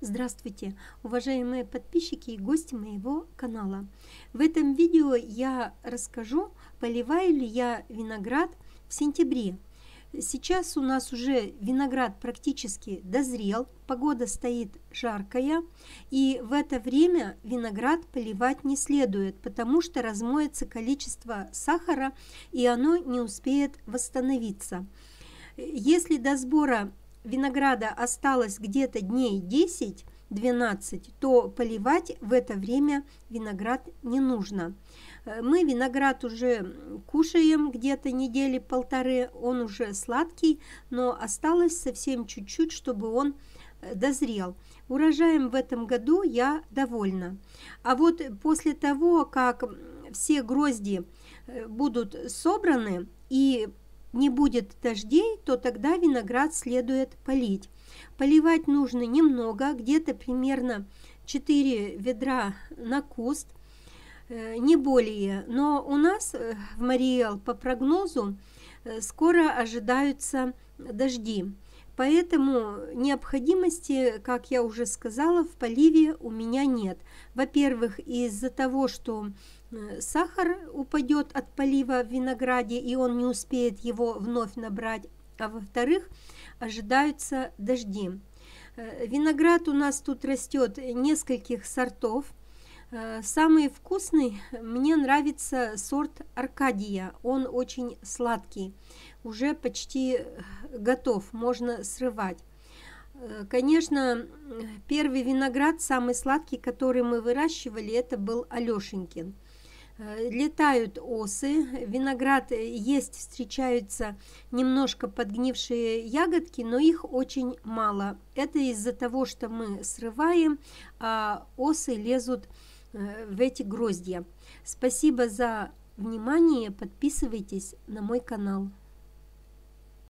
Здравствуйте, уважаемые подписчики и гости моего канала. В этом видео я расскажу, поливаю ли я виноград в сентябре. Сейчас у нас уже виноград практически дозрел, погода стоит жаркая, и в это время виноград поливать не следует, потому что размоется количество сахара и оно не успеет восстановиться. Если до сбора винограда осталось где-то дней 10-12, то поливать в это время виноград не нужно. Мы виноград уже кушаем где-то недели полторы, он уже сладкий, но осталось совсем чуть-чуть, чтобы он дозрел. Урожаем в этом году я довольна. А вот после того, как все грозди будут собраны и не будет дождей, то тогда виноград следует полить. Поливать нужно немного, где-то примерно 4 ведра на куст, не более. Но у нас в Марий Эл по прогнозу скоро ожидаются дожди. Поэтому необходимости, как я уже сказала, в поливе у меня нет. Во-первых, из-за того, что сахар упадет от полива в винограде, и он не успеет его вновь набрать. А во-вторых, ожидаются дожди. Виноград у нас тут растет нескольких сортов. Самый вкусный мне нравится сорт Аркадия. Он очень сладкий, уже почти готов, можно срывать. Конечно, первый виноград, самый сладкий, который мы выращивали, это был Алешенькин. Летают осы, виноград есть, встречаются немножко подгнившие ягодки, но их очень мало. Это из-за того, что мы срываем, а осы лезут в эти гроздья. Спасибо за внимание, подписывайтесь на мой канал.